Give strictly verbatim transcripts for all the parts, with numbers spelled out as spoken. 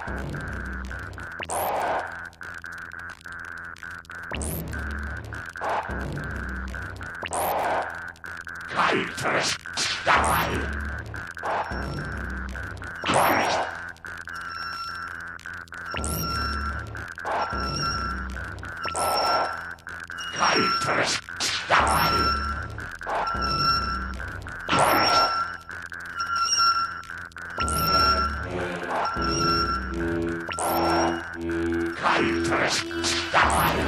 Kaltes Stahl. Kaltes Stahl. Kaltes Stahl.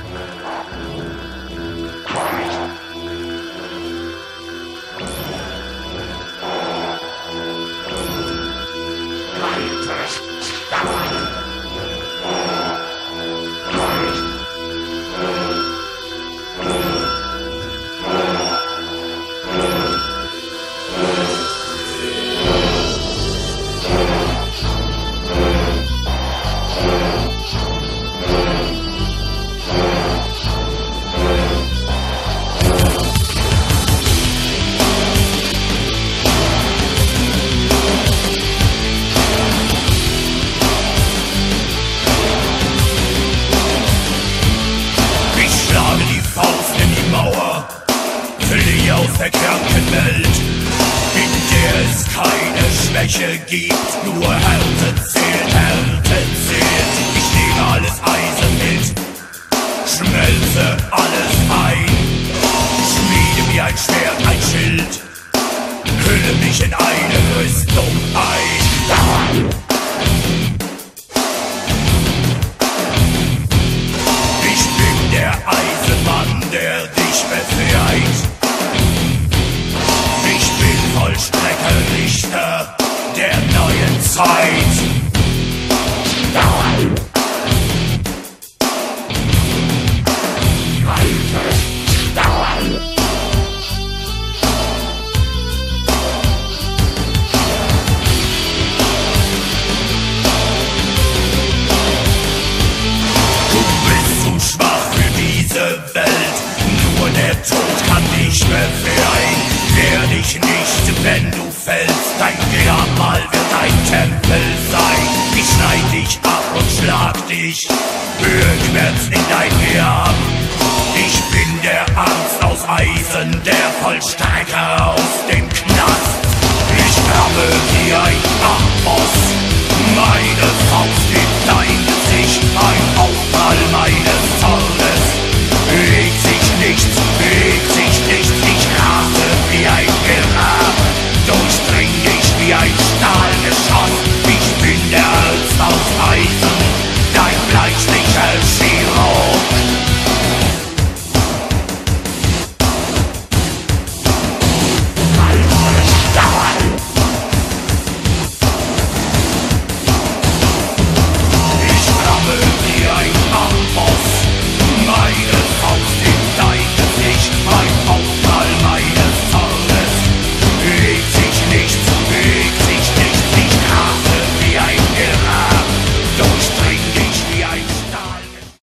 Aus der kranken Welt, in der es keine Schwäche gibt, nur Härte zählt, Härte zählt. Ich nehme alles Eisen mit, schmelze alles ein, schmiede mir ein Schwert, ein Schild, hülle mich in eine Rüstung ein. Ich bin der Eisenmann, der dich befreit. Vollstrecker Richter der neuen Zeit. Kaltes Stahl. Du bist zu schwach für diese Welt, nur der Tod kann dich befreien. Wehr dich nicht, wenn du fällst, dein Grabmal wird ein Tempel sein. Ich schneid dich ab und schlag dich rückwärts in dein Grab. Ich bin der Arzt aus Eisen, der Vollstrecker aus dem Knast. Ich grabe wie ein Amboss